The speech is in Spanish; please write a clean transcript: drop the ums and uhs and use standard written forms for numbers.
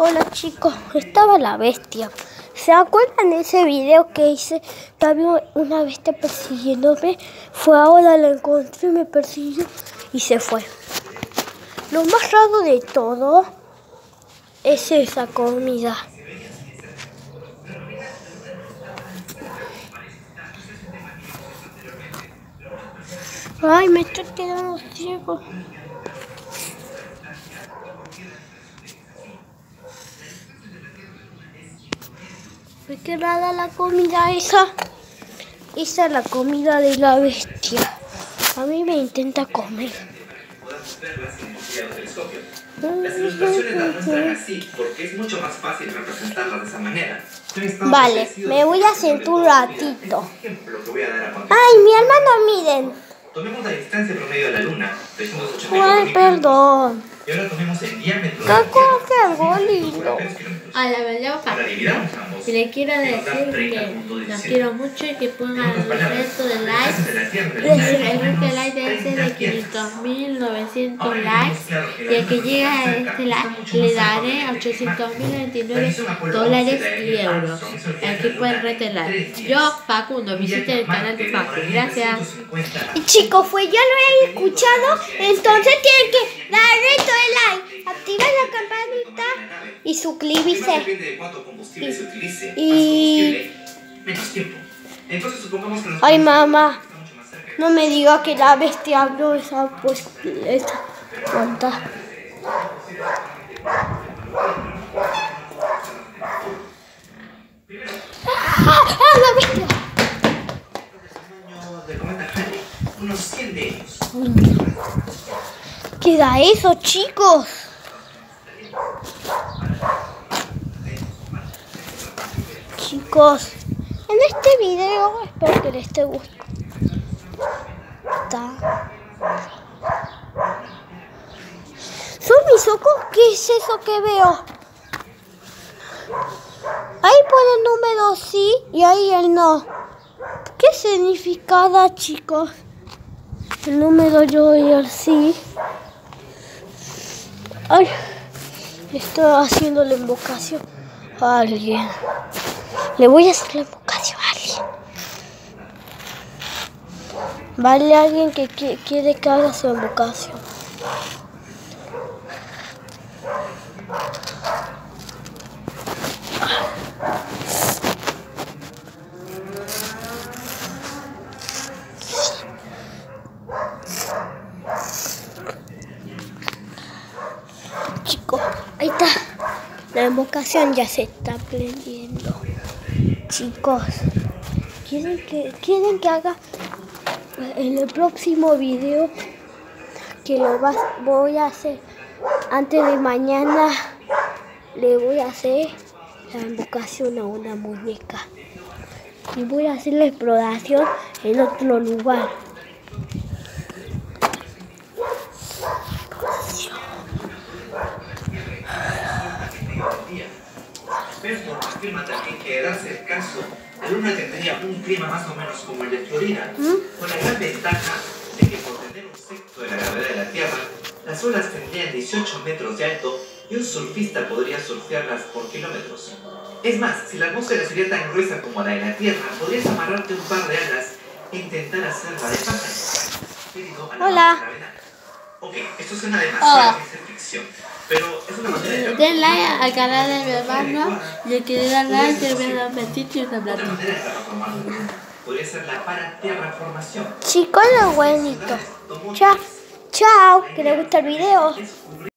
Hola chicos, estaba la bestia. ¿Se acuerdan de ese video que hice? Que había una bestia persiguiéndome. Fue ahora, la encontré, me persiguió y se fue. Lo más raro de todo es esa comida. Ay, me estoy quedando ciego. Qué rara la comida esa. Esa es la comida de la bestia. A mí me intenta comer. Las ilustraciones las muestran así porque es mucho más fácil representarlas de esa manera. Vale, me voy a sentar un ratito. Ay, mi hermano, miren. Tomemos la distancia promedio de la Luna, 384 Ay, perdón. Y ahora tomemos el diámetro. ¿Qué cosa algo lindo? A la verdad, y le quiero decir que los quiero mucho y que pongan el resto de likes. El resto de likes debe ser de 500.900 likes. Y el que llegue a este like le daré $800.029 y euros. Aquí puede el resto de likes. Yo, Facundo, visite el canal de Facu. Gracias. Y chicos, pues ya lo he escuchado, entonces tienen que dar el resto de like, activar la campanita y suscribirse. Depende de cuánto combustible se utilice. Más combustible, menos tiempo. Entonces supongamos que nos Ay, mamá, no me diga que la bestia abrió esa cuenta. ¡Ah, la bestia! del cometa Halley, unos 100 de ellos. ¿Qué da eso, chicos? Chicos, en este video espero que les esté gustando. ¿Son mis ojos? ¿Qué es eso que veo? Ahí pone el número sí y ahí el no. ¿Qué significa, chicos? El número yo y el sí. Ay, estoy haciendo la invocación a alguien. Le voy a hacer la invocación a alguien. Vale, alguien que quiere que haga su invocación. Chicos, ahí está. La invocación ya se está aprendiendo. Chicos, ¿quieren que haga en el próximo video? Que voy a hacer antes de mañana. Le voy a hacer la invocación a una muñeca. Y voy a hacer la exploración en otro lugar. Expertos afirman también que, de darse el caso, la Luna tendría un clima más o menos como el de Florida, con la gran ventaja de que por tener un sexto de la gravedad de la Tierra, las olas tendrían 18 metros de alto y un surfista podría surfearlas por kilómetros. Es más, si la atmósfera sería tan gruesa como la de la Tierra, podrías amarrarte un par de alas e intentar hacerla de pájaro. Hola. Ok, esto suena demasiado ciencia ficción, pero es una manera de... Den like al canal de mi hermano y el que le da like te voy a dar un besito y una Otra platita. manera de terraformar la Luna podría ser la paraterraformación. Chicos, lo buenito. Chao, que les gusta el video.